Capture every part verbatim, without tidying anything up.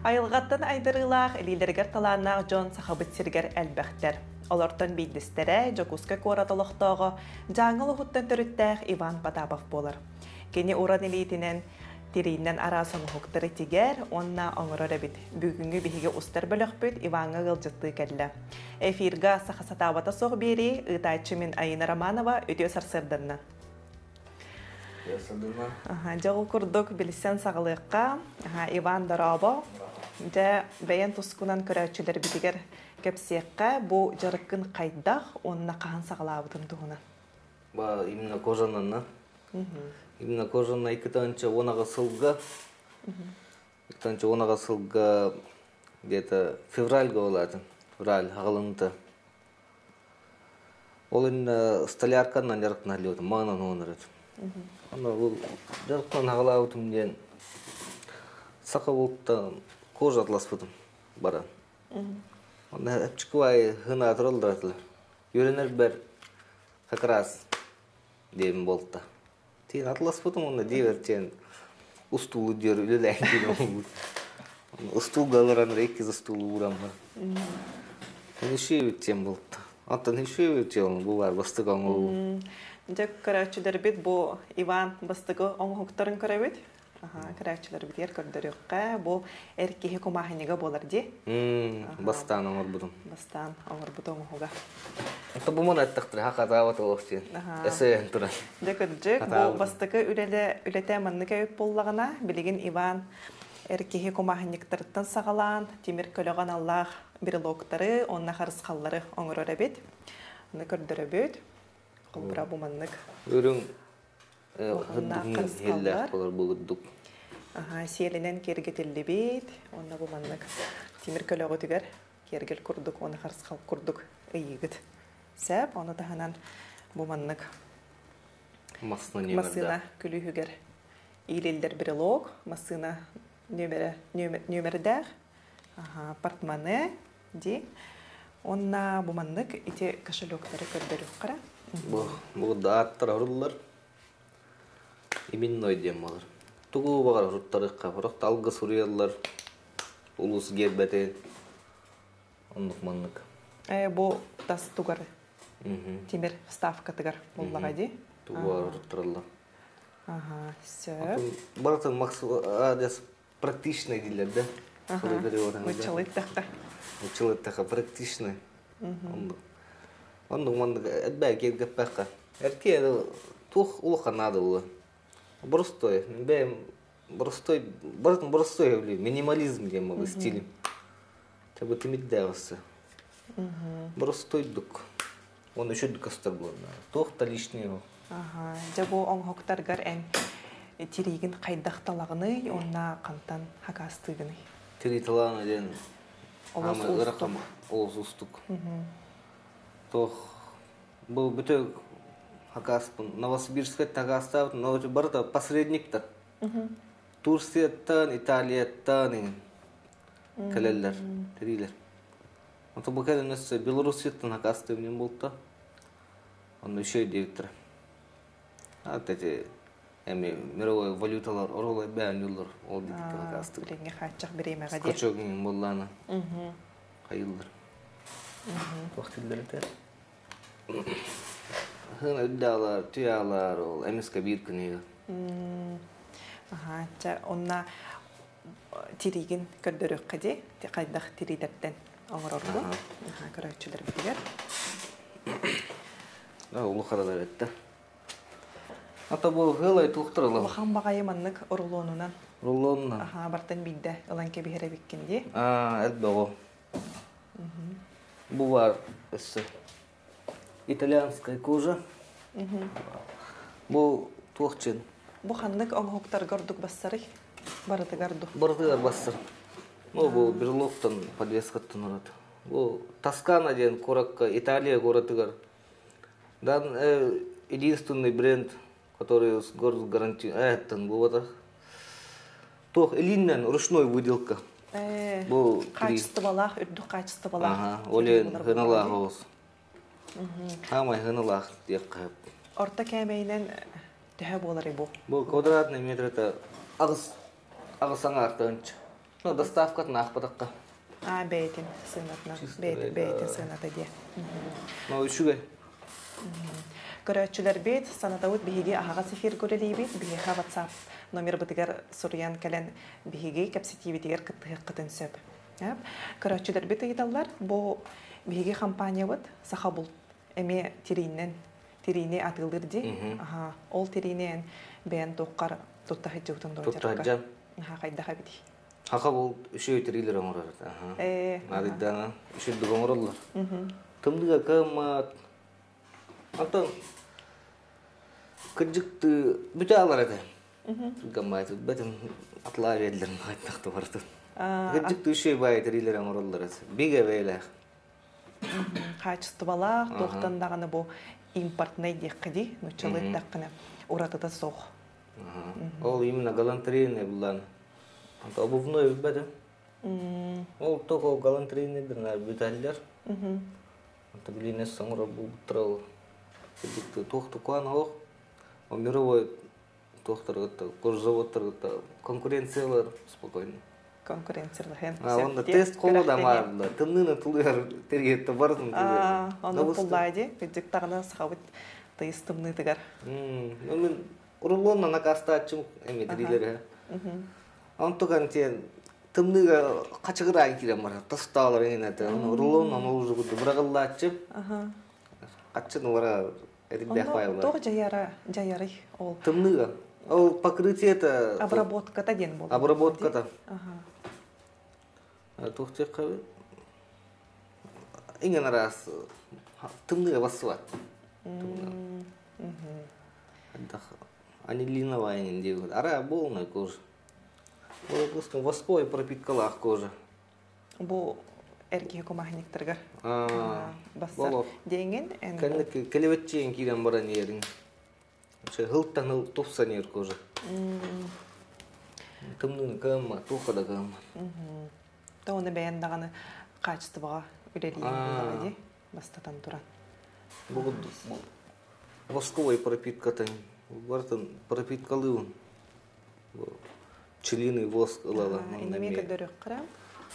Айылғаттан айдырылақ, әлилергер таланақ жон сақабытсергер әлбәқтер. Олортан бейдістері Жокуска коратылықтағы жаңыл ұғыттан түріттәқ Иван Потапов болыр. Кені уран элитінен тирейінен арасын ұқтыры тегер, онна оңырыр әбіт. Бүгінгі бейге ұстар бөлік бүт Иванға ғылжытты кәлі. Эфирға сақасатабата соқ бері, ұтайчы мен Айына Романова өте сарсырдынна. Жағыл күрдік білісен сағылыққа Иван Дарабо жа бәйен тұскунан көрәтшілер бітігер кәпсеққа бұл жарықын қайдақ онына қаған сағылабытын тұғына. Ба, именно кожанына. Именно кожанына екі танча онаға сылға. екі танча онаға сылға где-то февральға олатын. Февраль ағылынды. Ол енді столярканнан жарықын әлі өтім, мағынан оңыр өтім. Ана бұл жарықтан ағылабытым ден сақа болттан кожа атлас бұдым бара. Ана әпчіквай ғына атырылдыратылар. Үйренер бәр как раз деймін болтта. Тейін атлас бұдым, оны дейвертен ұстулы дер үліләйін деймін бұд. Ұстулға алыран рейкіз ұстулы ұрам бар. Неше өттен болтта. Ата неше өттен бұл бар бастық аңылу. Жак көрәтшілер біт бұл Иван бастығы оң хуқтарын көрәбіт. Көрәтшілер біт ер көрдіріққа бұл әркеге көмахынеға болар де. Бастан оңыр бұдым. Бастан оңыр бұд оң хуға. Ата бұмын әттіқтір, хақат ауаты олықтен. Әсейін тұран. Жак өджік бұл бастығы үлеті мәннігі өп болағына білеген Иван әркеге көмахынектірттін сағалан, темір көліған Аллах бір лоқтары, онына қарысқалары оңыр өрәбет. Оны көрдірі Құлбыра бұманнық. Өрің ғыддығын елләқ болар бұғыддық. Селінен кергетелі бейт, онына бұманнық. Темір көліғі түгер, кергел күрдік, оны қарысқал күрдік үйігіт. Сәп, оны тағынан бұманнық. Масына күлі үгер. Ейлелдер бірі лоқ, масына нөмірдәғ, партманы де. Онына бұманнық, ете кашылөктері көрдірік қара. Бұғыда аттар ұрылар. Именной дем олар. Тұғы бағар ұрттарыққа. Бұрақты алғы сұриялар. Улус гербәтен. Ондық маннық. Бұл тас тұғар. Темір ставка тұғар. Бұллаға де. Тұғы бағар ұрттаралар. Сөп. Баратын мақсыз практичный дейлер, да? Учылыт таққа. Учылыт таққа практичный. Ондық мандық әтбәй кергіп бәққа. Әрке тұқ ұлыға нады ұлы. Бұрыстой. Бәйім бұрыстой. Барытын бұрыстой өйлі. Минимализм дем бұл стилім. Тәбі тімет дәғысы. Бұрыстой дүк. Оны үші дүк астар болына. Тоқта лишний ол. Жабу оң хоқтарғар ән терейгін қайдақталағыны, онына қантан хақастығыны. Терей талағыны ден. Олыс ұстық. Тох, бұл бүті хақаспын. Новосибирская тағастауыт, но барыда посредниктар. Турцияттан, Италияттан кәлелер, терейлер. Онта бұл кәлі нөсі Белорусияттан хақастауымен болдта. Оны үшей дегіттір. Аттәте, әме мировой валюталар, оролай бән юллар, ол дегітті хақастау. Біленге қатшық біремеға де. Скочогымен болланы. Қайылдар. Тоқтылдар әтер. Хына үддалар, түйалар, ол әмесқа бір күнегі. Онна терейген көрдірік қаде, қайдақ терейдерден оңыр орғы. Көрәтшілер бігер. Ұлы қадалар әтті. Ата бұл ғылай тұқтырылы. Ұлыған бағайы маннық ұрылуынынан. Ұрылуынынан. Бартан бейді ұлан кебігері беккенде. Әлбі ол. Бұл бар өсі. Итальянская кожа. Бұл тоқчен. Бұл қандық оң хоқтар ғырдық бассары? Барыды ғырдық? Барыды ғыр бассар. Бұл берлоқтан подвесқаттан ұрады. Бұл Тоскана ден қораққа Италия қораты ғыр. Дан единственный бренд, который город гарантирует. Әттін бұл батақ. Тоқ элиннен ручной выделка. Качество балақ, үрді качество балақ. Олен ғыналағы осы. Хамай ғыналақ дек қайып. Орта кәмейінен түхі болар бұл? Бұл квадратный метрді ағыс ағысаңа артығыншы. Ну, доставка нах потакка. А, бейтин сынатна. Чисто Бейтин, это- бейтин сыната де. Ну, үшүгө. Көрөчүлөр бейт, санатауыт биһиги аһаға сефир көрелейбит, биһиға WhatsApp номер бытыгар сурьян кэлен биһиги кэпситивитигер кыттыгы кытын сөп. Көрөчүлөр бит ыйдаллар, бу биһиги компания быт, саха бул эме тиринен, тирине атылдыр ди. Аха, ол тиринен бэйэн тоққар туттахы жуутун дойжарка. Туттахыджан. Аха, кайдаха бити. Хака бол үшө өтірілер оңырар. Э, Надидана үшүрдүк оңыралар. Тымдыга кымат. Антон, кыджыкты бүте алар эте. Гамайты, бәтім атла ведлерін қайтнақты барды. Кыджыкты үшө бай өтірілер оңыралар эте. Биге бейлер. Качество бала, тоқтан дағаны бу импортный деккіди, нучалы даққыны уратыда соқ. Ол именно галантерийный булан. Анта обувной бәді. Ол токо галантерийный дырна бүтәлдер. Анта билинес соңыра бұл бұттырау. Кыджыкты тоқты куан оқ. О мировой тоқтырғытта, кожзаводтырғытта конкуренциялар спокойно. Конкуренциялы хен. А, онда тест қолы да мағырда. Тымныны тұлығар тергетті бардың. А, оны пуллайды, кыджык тағына сақабыт тыйыстымны тыгар. Мен рулонна накаста ачым эми трилери. Он туган тен тымныга качыгырайын кирем бар. Тасталар эңенете. Рулонна уже буду брагылла ачып. Ага. Ачын вара эридде файлар. Тог жаяра, жаяры ол. Тымныга. Ол покрытие-то Обработка-то ден болды. Обработка-то. Ага. Тухтек кабы. Иңен раз тымныга басуат. Мгм. Анилиновая индиго. Ара полная кожа. Вот просто воской пропиткалах кожа. Бу эрки комахниктыргар. А, Басса болот. денген эн. Кәннек келебетчен кирен баран ерин. Ше хылттан хыл тупсан ер кожа. Тымнын кама, тухада кама. Мгм. Та оны бәян даганы качествоға үрелейін болады. Бастатан туран. Бу восковой пропиткатан. Бартын пропиткалыын. Пчелиный воск ылала. Инеме көдөрөк кырам.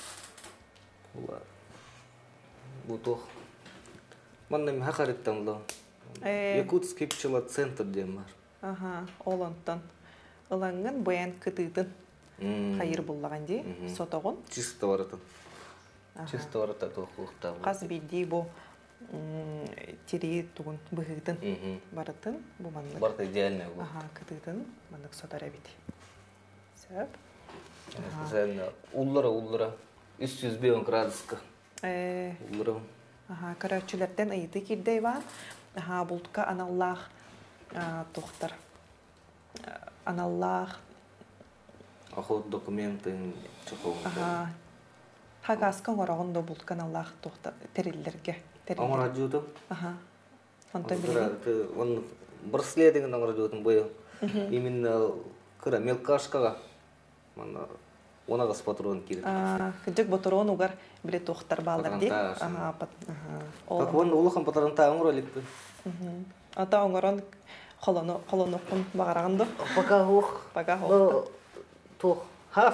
Бу тох. Маннам хакарыттан ло. Якутский пчелоцентр дем бар. Ага, олонтон. Ылаңын баян кытытын. Хайыр буллаган ди, сотогон. Чисто баратын. Чисто барата тохлукта. Каз бидди бу тири тугун быгытын баратын бу манлык. Барта идеальный бу. Ага, кытытын мандык сотара бити. Сөп. Sen уллара уллара үч жүз беш градуска. Э, Уллара. ага, көрөчүлөрдөн ыйты кирдей бар. Ага, бултка аналлах тохтар. Аналлах. Охот документы чокол. Ага. Хагаска горогондо бултка аналлах тохтар териллерге. Аңара жутум. Ага. Онто билген. Он браслет деген аңара жутум бою. Именно кыра мелкашкага. Мана онага патрон кирет. А, кыжык боторон угар биле тохтар балдар ди. Патронтаж. Ага, пат. Ага. Так вон улахан патронта аңара липпи. Мгм. Ата оңорон холоно холонокун багарагандо. Пока ох. Пага хо. Ну, тох. Хас.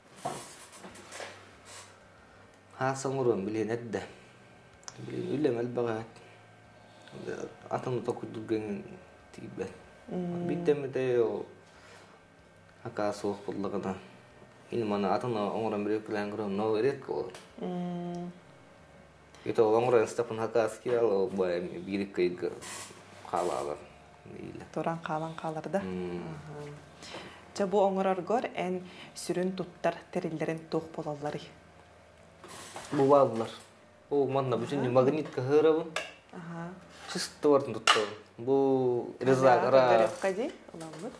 Хас аңарон билен эдде. Билен үлем албагат. Атаны току дүрген тибет. Биттемете о ака соох буллагана. Ин мана атана оңорон бирек лангро но эрек ол. Мм. Ито оңорон стапын хакаски ал бай бирек кайга халалар. Ниле. Туран калан каларда. Жа бу оңороргор эн сүрүн туттар териллерин тух болаллары. Бу баллар. О манна бүтүн магнитка хырабын. Ага. Чисто бартын тутту. Бу резагара. Гаракади, уламыт.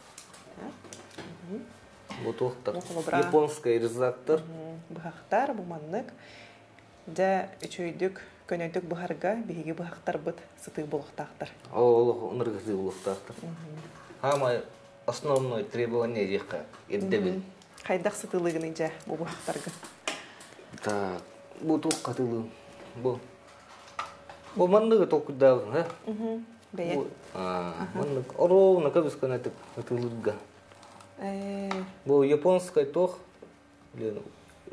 Бу тохтар. Бу холобра. Японская резактор. Бахактар бу маннык. Жа үчөйдүк көнөйдүк бахарга биги бахактар быт сыты болуктактар. Ол оныргызы улуктактар. Хама основной требование жека эддебин. Кайдак сытылыгын жа бу бахактарга. Так, бу тух катылы. Бу. Бу манныгы токуда, а? Мгм. Бее. А, маннык ровно кабыскана так катылыга. Э, Бу японская тох. Блин,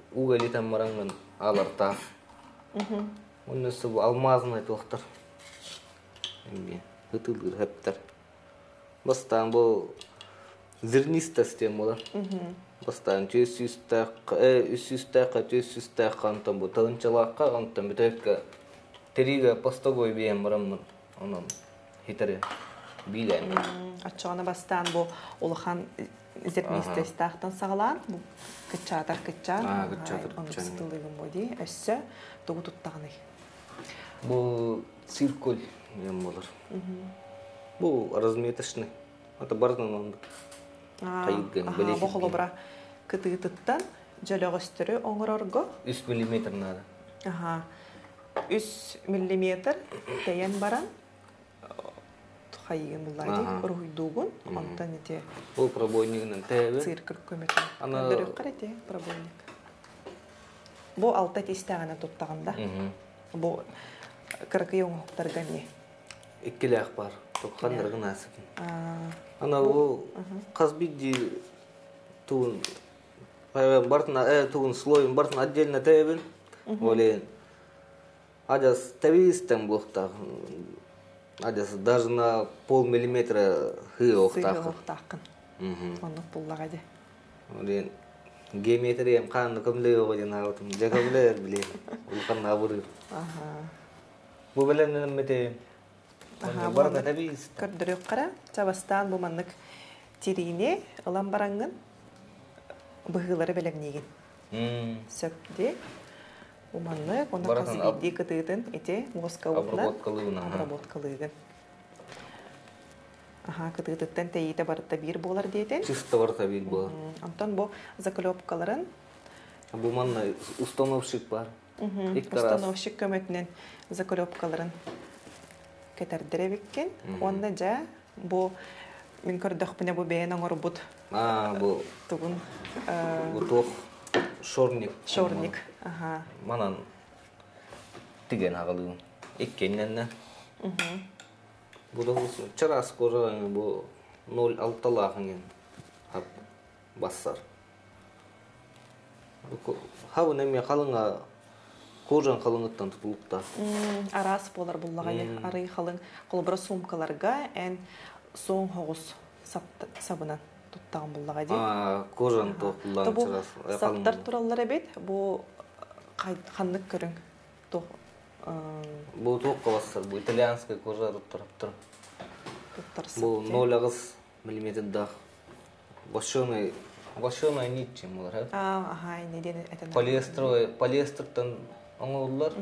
угалитан баранган аларта. Оннысы бу алмазный тоқтар. Эмне гытылгыр хептер. Бастан бу зерниста система болар. Бастан жүз жүзтәк, үч жүзтәк, жүз жүзтәк кантан бу тынчылакка кантан битекке териге постогой бием барамын. Онан хитере билен. Ачана бастан бу улхан зернистестахтан сагалан бу кычатар кычан. А, кычатар кычан. кычан. Стылыгын боди, өссө тугу туттаганы. Бу циркуль ем болар. Бу разметочный. Это бардан онда. Кайган Ага, бу холобра кытыттан жөлөгөстөрү оңорорго. үч миллиметр надо. Ага. үч миллиметр тейен баран. Хайын буллайды, руйдугун, онтан эти Бу пробойнигинен тәбе. циркл көмөтөн. Ана- Дөрөк карате пробойник. Бу алта тестагана туттаганда. Бу кыркы оңоктарга не? Иккилек бар. Токкандыр гына асыкын. А, Ана бу казбиди туун бартын э туун слоин бартын отдельно тәбен. Оле адас тавистен бухта. Адас даже на пол миллиметра хы октак. октакын. Онук буллагады. Оле геометриям канды көмлөй ойын аутым. Жакаблер биле. Улкан абыры. Ага. Бу белән нәмәте. Ага, Бар да бу тавист. көрдөрөк кара, чабастан бу маннык тирине ылан барангын быгылары белемнеген. Мм. Сөпте. Бу маннык онда Баратын аб- казбиди кытыытын эте мозгаутнан Обработкалыгына. обработкалыгын. Ага, кытыытыттан тейите барытта бир болар дейтен. Чисто бар тавил бу. Антон бу заклепкаларын Бу манна установщик бар. Ик тарас. установщик көмөтүнөн заклепкаларын кетердире биккен. Онда жа бу мен көрдөкпүнө бу бээн оңорбут А, бу тугун бу тох шорник. шорник. Ага. Манан тиген агалыгын. Иккеннен. Бу да бу чарас кожаган бу ноль алтылагын хап бассар. Бу хабы неме калыңа кожан калыңыттан тутулукта. М, Арас болар буллагай ары халың колбура сумкаларга эн соң хогус сабынан туттаган буллагай ди. А, кожан тохулан Табу чарас. саптар тураллар эбит бу ханнык көрүң. Тох Бу тохка бассар. Бу итальянская кожа туттар. туттар Бу ноль агыс миллиметр да. Башоной башоной нит чем булар. А, ага, не ден этен. Полиэстер, полиэстерден оңоллар.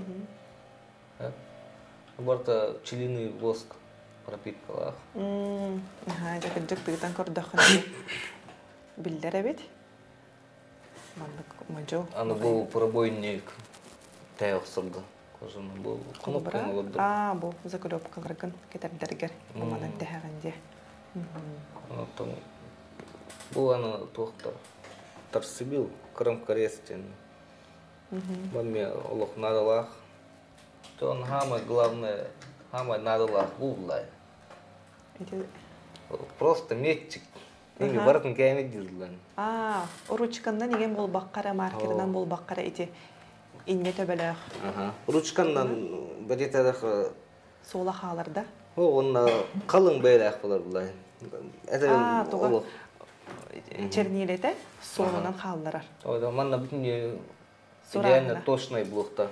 Барта пчелиный воск пропиткалар. М, ага, жак жак тыгытан көрдөкөн. Билдер эбит. Мандык мажо. Аны бу пробойник тәяқсырды. Кожаны бу Колбура. кнопканы олды. А, бу заклепкаларгын кетердергер. Мамадан тәһәгәнде. Анатом бу аны тоқтар. Тарсыбил крым крестен. Маме олох надалах. То он самое главное, самое надалах буллай. Эти Просто метчик. Неге бартын кәмет дирдилан. А, ручкандан деген бол баккара маркердан бол баккара эти инне төбөлөк Ага. Ручкандан бәдетәдәк сола халарда. о онна калың бәйләк булар булай. А, Әтән туга олох. чернилете солунан халларар. Ойда манна бүтүн Сурагына. идеально точный блокта.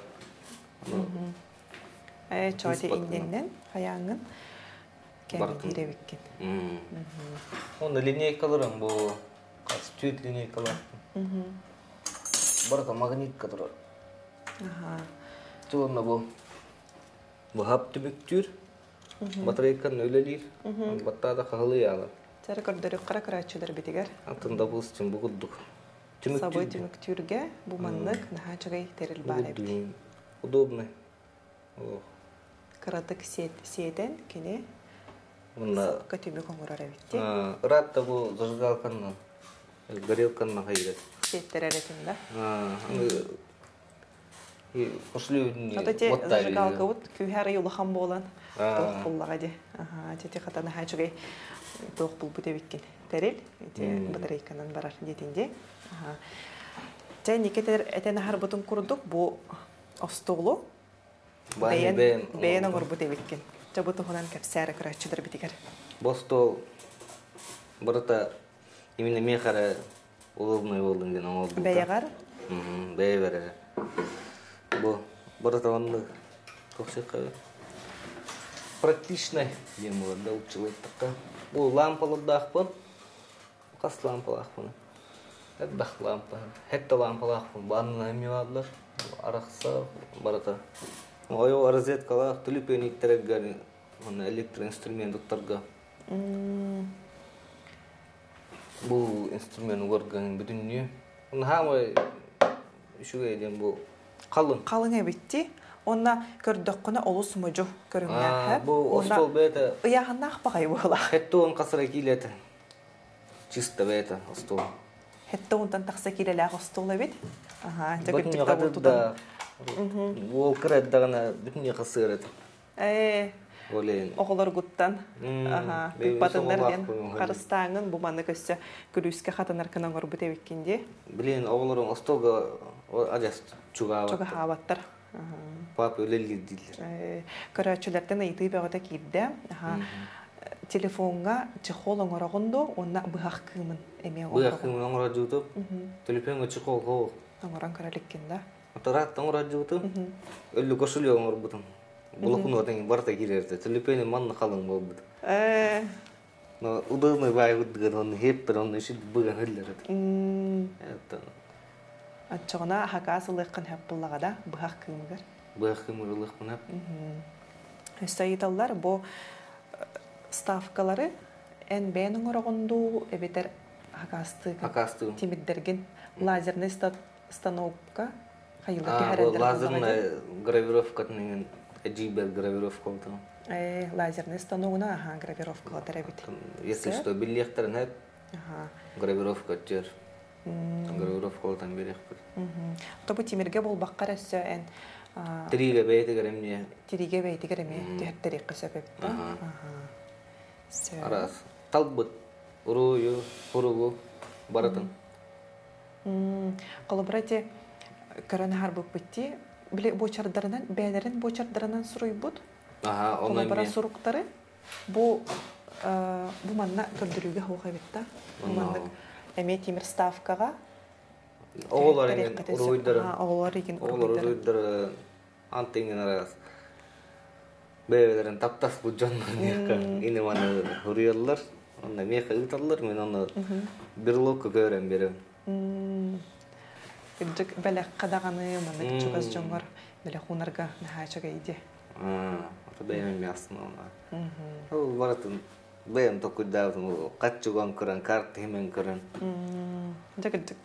Э, чоти Испатына. инденнен хаяңын Бартын. кемет иребиккен. Онда линейкаларың бу кастүйт линейкалар. Барда магнитка турар. Ага. Туонна бу бу хап түбүктүр. Батарейканы өлелир. Баттада кагылы яла. Тер көрдөрүк кара карачылар битигер. Антында бу үстүн бу гуддук. Сабой түмүктүргө бу маннык наха чагай терил бар эбит. Удобно. О, Кыратык сет сетен кене мына көтүмү коңурар эбит. а, ратта бу зажигалканы горелканы хайрат. Сеттер эретинде. А, аны и пошли Ата те вот зажигалка вот күһәр юлхан болан. А. Тох буллага ди. Ага, те хатана хачыгай тох бул бите биткен. Терил, те батарейканан барар детинде. Ага. Жай никетер этен харбутун курдук бу остолу. Бәйін Бәйін оңыр бұт евіккен. Жабы тұғынан кәпсәрі күрәтшідір бітігер. Бостол бұрыта именно мен қара удобный болдың ден оңыл бұлта. Бәйіғар? Бәйі бәрі. Бұл бұрыта онды тоқсық қабы. Практичный дем олар да ұтшылы еттіққа. Бұл лампалы дақпын. Қас лампалы ақпын. Әддақ лампы. Хәтті лампалы ақпын. Банына әме бадылар. Арақса бұрыта. Ойо розеткалар, түліпен иттерегер электроинструменттарға. Бұл инструмент орған бүтінне. Оны хамай үшіге еден бұл қалың. Қалың әбетті. Онна көрдік құна олыс мұжу көріңнен. Бұл остол бәйті. Ұяғында ақпағай бола. Хәтті он қасыра кейлеті. Чисто бәйті остол. Хәтті ондан тақса келелі остол әбет. Бұтын еғадыда. Ол кірәді дағына бүтінне қасыр еді. Оғылар ғұттан. Батындарген қарыстаңын бұманы көсі күріске қатынар кінан ғыр бұт әбеккенде. Білен оғыларын остолға адяс чуға аваттар. Папа өлелі дейлер. Көрәтшілерден айты бәғыда кейді. Телефонға чехол оңырағынды, онна бұғақ күймін әме оңырағын. Бұғақ күймін оңыра жүйтіп, телефонға чехол қоғы. Оңыран көрәліккенді. Атарат оңыра жүйтіп, өлі көшілі оңыр бұдым. Бұлықын өтен барта керерді. Телефоны манны қалың бол бұды. Удобный бай бұдығын, оны хеппір, оны үшіл бұған өлілер еді. Атчығына хақасы лыққын әп бұллағада бұғақ күймігер. Бұғақ күймігер лыққын әп. Өстайыталар бұл ставкалары ән бәйін оңырағынду әбетер хақасты темеддерген лазерный становка қайылы кәрәндер. Лазерный гравировка тінген әжибер гравировка олды. Лазерный становына гравировка олдар әбет. Если что, біллектерін әп гравировка жер. Гравировка олдан берек бір. Тобы темерге бол баққар әсі ән Тириге бәйтігер әмне. Тириге бәйтігер әме түйәттері қысап әпті. Арас. Талбыт. Урую, хуругу, баратын. Қолыбырате көрін харбық бітті. Біле бочардарынан, бәлерін бочардарынан сұруй бұд. Қолыбыра сұруқтары. Бұл манна көрдіруге хауға бітті. Әме темір ставкаға. Оғылар еген ұруйдары. Оғылар еген ұруйдары. Антенген арас. Бәйбелерін таптас бұл жаннан меқа. Ені маны ұруялар. Онда меқа ұйталар. Мен оны бір лоқы көрен берем. Үдік бәләқ қадағаны маны күчігіз жоңғар. Бәләқ ұнарға нәхачыға иде. Бәймен ме астын оңға. Ол баратын бәйім тоқыдауын. Қатчығын көрін, карты hemen көрін. Дәгілдік.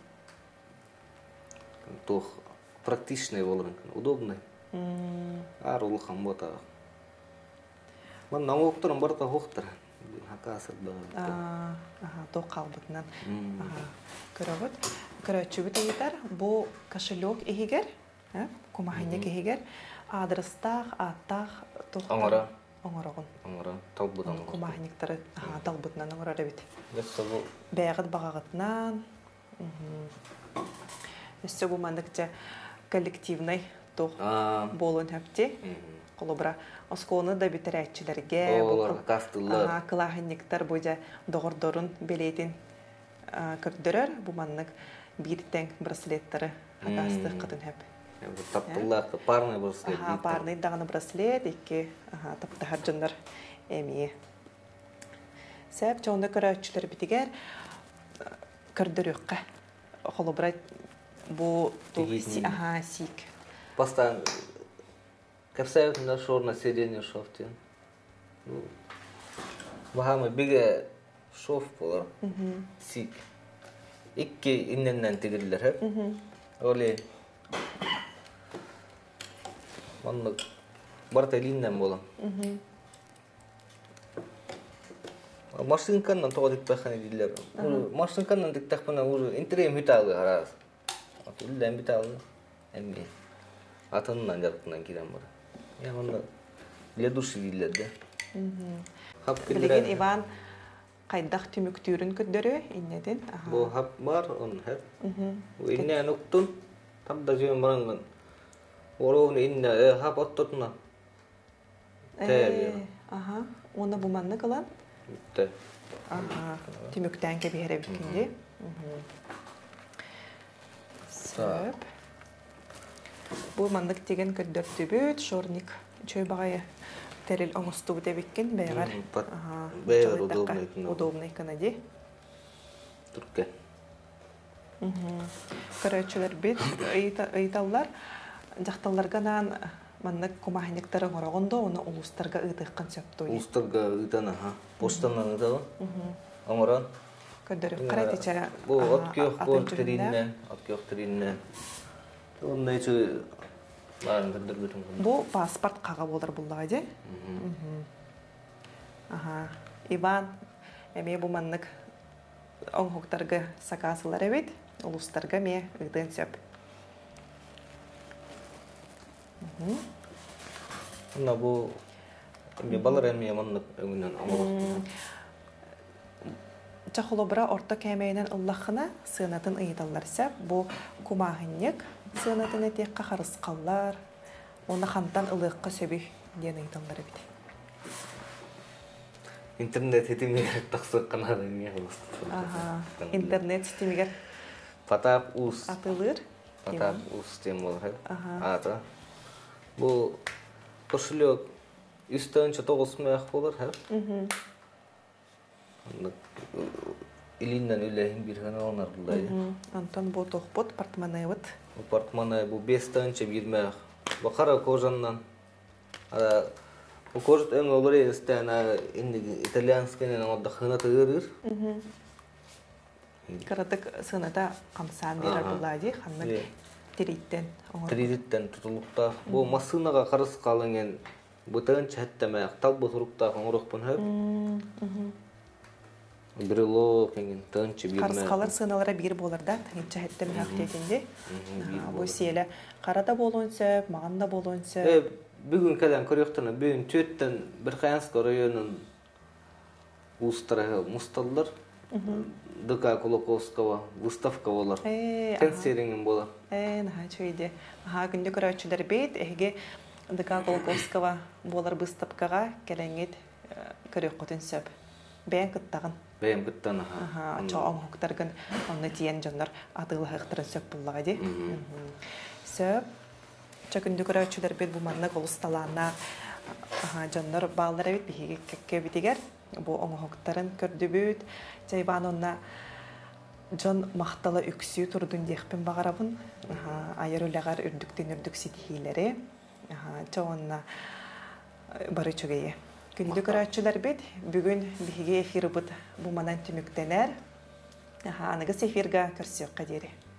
Тоқ практичный болырын. Удобный. Ар улыхан бота. Мен намоқтырын барта хоқтыр. Хақасыр бағыр. Тоқ қалбытынан. Көрігіт. Көрәтші етер. Бұл кошелек егер, көмаханек егер, адрестақ, аттақ, тоқтар. Оңыра. Оңырағын. Оңыра. Талбытан. Көмаханектері талбытынан оңыра дәбет. Өссі Бәғыт бағағытынан. Өссі бұл мандықча коллективный тоқ болын әпте. Қолыбыра осконы да бітір әтчілерге. Олар қастылар. Қылағыннектер бойда доғырдорын белейтін көрдірер. Бұл мандық бейттен браслеттері хақасты қытын әп. Таптылар, парный браслет. Парный дағыны браслет, екі таптығар жындар әмейі. Сәп, жоғында көрі әтчілер бітігер көрдіріққа. Қолыбыра бұл сик. Постан кәпсәйітінде шорна седенне шофтен. Бағамы біге шоф болар. Сик. Икки инненнен тегілдер әп. Оле Маннық барта линнен болам. Машинканнан тоға діктақаны дейлер. Машинканнан діктақпына уже интерем хиталы қарағыз. Үлден биталы әмге. Атынынан жарқынан керен бар. Яғында для души дейлер де. Білеген Иван Кайдах түмүктүүрүн көддөрү иннедин. Бу хап бар, он хап. Инне нуктун табда жем баранган. Оровну инне хап оттотуна. Э, ага. Оны бу манны кылан? Те. Ага. Түмүктен кебере биткенде. Сөп. Бу мандык деген көддөртүбүт, шорник, чөй багай терил оңостуу дебиккен бэйгар. Ага. Бэйгар удобный. Удобный канади. Турке. Мм. Көрөчүлөр бит, ыйталлар, жакталларга нан маннык кумахниктары горогондо, оны улустарга ыдыккан сөптөй. Улустарга ыдана, ха. Поштанан ыдала. Мм. Амаран. Көдөрүп карайтыча. Бу откёк бор теринне, откёк теринне. Ондай чөй барын көдөргөтүн. Бу паспорт кага болор буллага же? Ага. Иван, эме бу маннык оңхоктарга сакасылар эбит, улустарга ме ыдын сөп. Ана бу эме балар эме маннык өңүнөн амалак. Чахолобра орто кемейнен ыллахына сынатын ыйдаллар сөп, бу кумахынник сынатын этекка харыскаллар, оны хантан ылыкка сөбү ден ыйдаллар эбит. Интернет этимигер таксык канады эмне болот. Ага. Интернет сетимигер Потап ус. атылыр. Потап ус тем болот. Ага. Ата. Бу кошелек үстөнчө тогуз мыңак болор, ха? Мм. Илинден үлеһин бир гана онар булдай. Антон бу тохпот портмонебыт. Бу портмоне бу бестөнчө бир мыңак. Бу кара кожандан. Ада бу кожат эң олор эстен инди итальянскенен отдохына тыгырыр. Мм. Каратык сыната камсан берер буллади, ханны тириттен. Тириттен тутулукта. Бу машинага карыс калынган бутын чаттама талбы турукта оңрокпун ха. Мм. Брело кенген тынчы бир Карыс калар сыналара бир болар да, тынча хеттен хактетинде. Бу сиеле карата болонсө, маганда болонсө. Э, бүгүн калан көрөктөн бүгүн төттөн бир Каянск районунун устары мусталлар. ДК Кулаковского выставка болар. Э, концертин болар. Э, наха чөйде. Аха күндө көрөчүлөр бит, эге ДК Кулаковского болар выставкага келеңет көрөккөтүн сөп. Бен кыттагын. Бен кыттан аха. Аха, чо оңхоктаргын онны тиен жоннор атыла хактырын сөп буллага ди. Сөп. Чөкүндө көрөчүлөр бит бу манна голусталана. Аха, жоннор баалар бит биге кекке битигер. Бу оңхоктарын көрдөбүт. Жайбан онна жон мактала үксүү турдун дехпен багарабын. Аха, айырылагар үрдүктен үрдүк ситихилери. Аха, чоонна бары чөгeye. Күндө көрөчүлөр бит, бүгүн биге эфир бут бу манан түмүктенер. Аха, аныгы эфирга көрсөк кадери.